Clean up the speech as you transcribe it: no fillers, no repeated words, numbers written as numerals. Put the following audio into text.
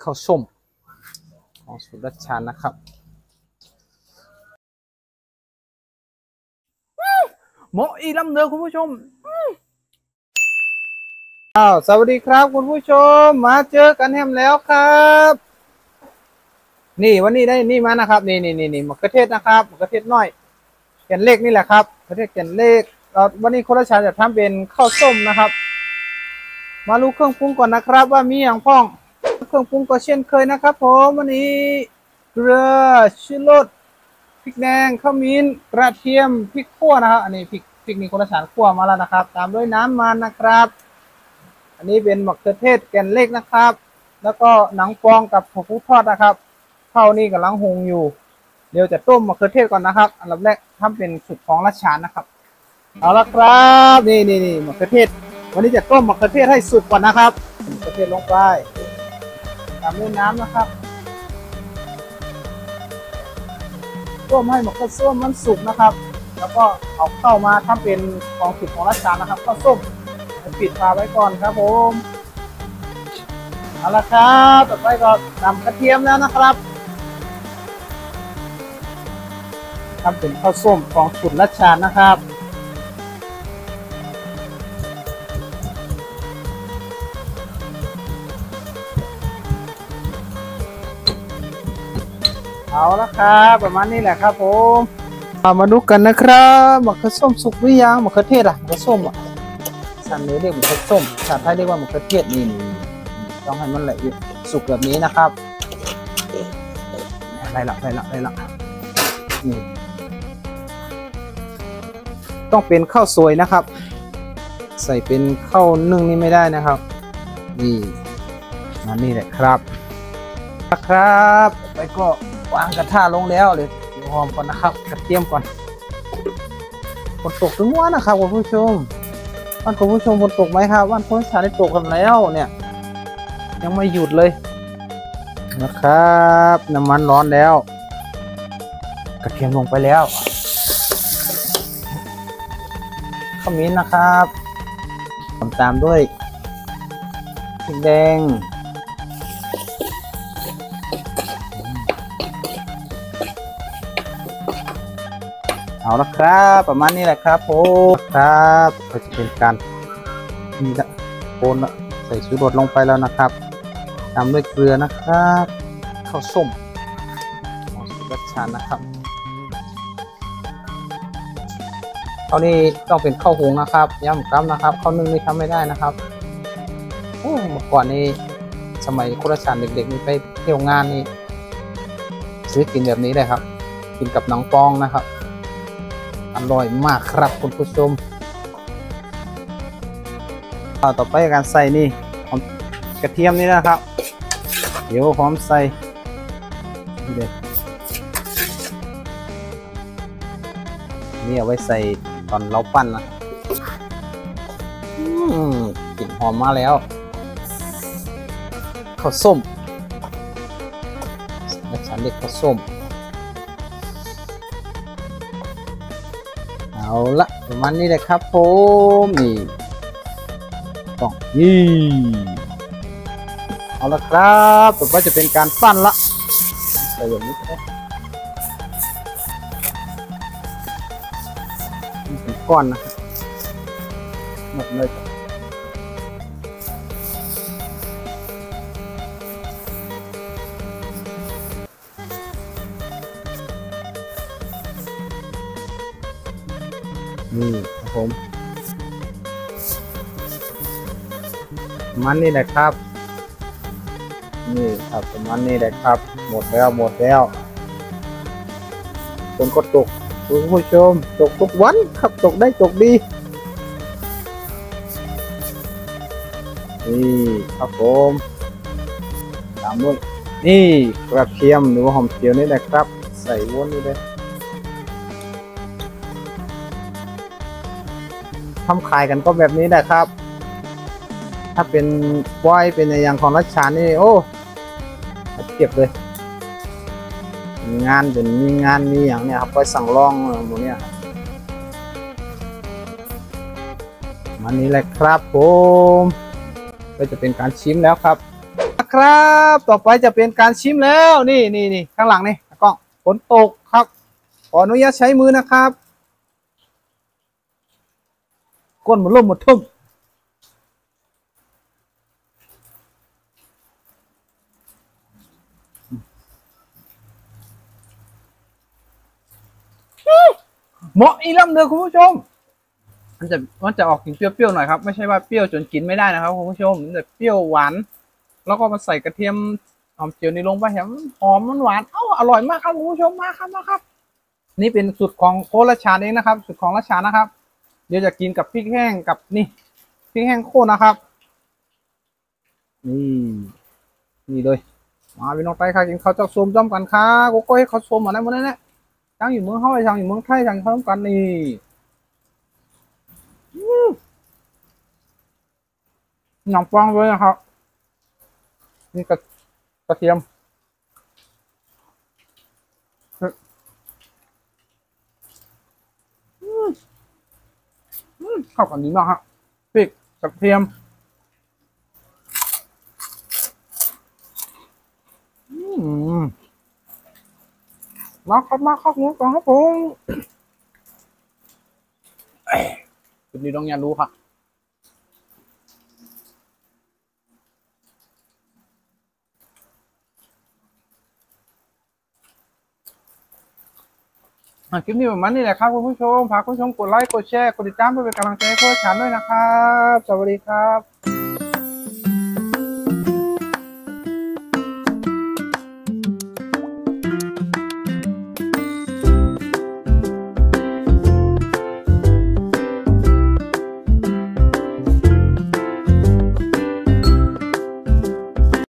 ข้าวส้มของสูตรรัชชานะครับเหมาะอีลำเนือคุณผู้ชมสวัสดีครับคุณผู้ชมมาเจอกันแฮมแล้วครับนี่วันนี้ได้นี่มานะครับนี่มะเขือเทศนะครับมะเขือเทศน้อยแก่นเล็กนี่แหละครับมะเขือเทศแก่นเล็กวันนี้คุณรัชชาจะทำเป็นข้าวส้มนะครับมาดูเครื่องปรุงก่อนนะครับว่ามีอย่างพ้องเครื่องปรุงก็เช่นเคยนะครับผมวันนี้เกลือชูรสพริกแดงข้าวมิ้นกระเทียมพริกขั่วนะครับอันนี้พริกนี่คุณรัชชาขั่วมาแล้วนะครับตามด้วยน้ำมันนะครับอันนี้เป็นมะเขือเทศแก่นเล็กนะครับแล้วก็หนังฟองกับผักฟูทอดนะครับข้าวนี่กำลังหุงอยู่เดี๋ยวจะต้มมะเขือเทศก่อนนะครับอันดับแรกทำเป็นสูตรของรัชชานะครับเอาละครับนี่มะเขือเทศวันนี้จะต้มมะเขือเทศให้สุกก่อนนะครับมะเขือเทศลงไปตามด้วยน้ำนะครับต้มให้มะเขือส้มมันสุกนะครับแล้วก็เอาเข้ามาทำเป็นของสูตรของรัชชานะครับข้าวส้มปิดฝาไว้ก่อนครับผมเอาละครับต่อไปก็นำกระเทียมแล้วนะครับทำเป็นข้าวส้มของสูตรรัชชานะครับเอาละครับประมาณนี้แหละครับผมมาดูกันนะครับมะเขือส้มสุกหรือยังมะเขือเทศอะมะเขือส้มอะสันนี้เรียกมะเขือส้มภาษาไทยเรียกว่ามะเขือเทศนี่ต้องให้มันละเอียดสุกแบบนี้นะครับได้ละนี่ต้องเป็นข้าวสวยนะครับใส่เป็นข้าวนึ่งนี่ไม่ได้นะครับนี่นี่แหละครับไปก็วางกระทะลงแล้วเลยเดี๋ยวหอมก่อนนะครับกระเทียมก่อนฝนตกถึงวันนะครับคุณผู้ชมบ้านคุณผู้ชมฝนตกไหมครับบ้านคุณชาได้ตกกันแล้วเนี่ยยังไม่หยุดเลยนะครับน้ำมันร้อนแล้วกระเทียมลงไปแล้วขมิ้นนะครับตามด้วยพริกแดงเอาละครับประมาณนี้แหละครับผมครับก็จะเป็นการนี่ละโคนใส่ชูรสลงไปแล้วนะครับตามด้วยเกลือนะครับข้าวส้มของสูตรรัชชานะครับข้าวนี้ต้องเป็นข้าวหุงนะครับย้ำซ้ำนะครับข้าวนึ่งนี่ทำไม่ได้นะครับเมื่อก่อนนี้สมัยคุณรัชชาเด็กๆนี่ไปเที่ยวงานนี่ซื้อกินแบบนี้เลยครับกินกับหนังปองนะครับอร่อยมากครับคุณผู้ชมต่อไปการใส่นี่กระเทียมนี่นะครับเดี๋ยวพร้อมใส่นี่เอาไว้ใส่ตอนเราปั้นนะกลิ่นหอมมาแล้วข้าวส้มและฉันเรียกข้าวส้มเอาละประมาณนี้เลยครับผมนี่ต้องเอาละครับต่อไปจะเป็นการปั้นละใส่แบบนี้ก็ได้เป็นก้อนนะครับหมดเลยนี่ครับผมมันนี่แหละครับนี่ครับมันนี่แหละครับหมดแล้วฝนก็ตกคุณผู้ชมตกทุกวันครับตกได้ตกดีนี่ครับผมตามด้วยนี่กระเทียมหรือว่าหอมเจียวนี่แหละครับใส่วนนี่เลยทำขายกันก็แบบนี้แหละครับถ้าเป็นวายเป็นอย่างของรัชชานี่โอ้เก็บเลยงานเป็นมีงานมีอย่างเนี้ยครับไปสั่งลองหมดเนี้ยมันนี้แหละครับผมก็จะเป็นการชิมแล้วครับครับ ต่อไปจะเป็นการชิมแล้วนี่ข้างหลังนี่กล้องฝนตกครับขออนุญาตใช้มือนะครับก้นหมดลมหมดทุ่มเหมาะอีลำเด้อคุณผู้ชมมันจะออกกลิ่นเปรี้ยวๆหน่อยครับไม่ใช่ว่าเปรี้ยวจนกินไม่ได้นะครับคุณผู้ชมมันจะเปรี้ยวหวานแล้วก็มาใส่กระเทียมหอมเจียวนี่ลงไปแถมหอมมันหวานอร่อยมากครับคุณผู้ชมมาครับนี่เป็นสูตรของโคราชาเองนะครับสูตรของราชานะครับเดี๋ยวจะกินกับพริกแห้งกับนี่พริกแห้งโคนะครับนี่เลยมาพี่น้องไต้ค่ะกินข้าวเจ้าส้มจ้อมกันค่ะโกโก้ให้เขาส้มมาได้หมดเลยเนี่ยทั้งอยู่เมืองเฮาไอ้ทางอยู่เมืองไทยทางเขาต้องกันนี่หนังฟังเลยนะครับนี่กระเทียมเข้ากันดีมากครับพริกกระเทียมมาครับงูก่อนครับผมคุณดีต้องอยากรู้ค่ะคลิปนี้ประมาณนี้แหละครับคุณผู้ชมฝากคุณผู้ชมกดไลค์กดแชร์กดติดตามเพื่อเป็นกำลังใจให้พวกฉันด้วยนะครับสวัสดีครับ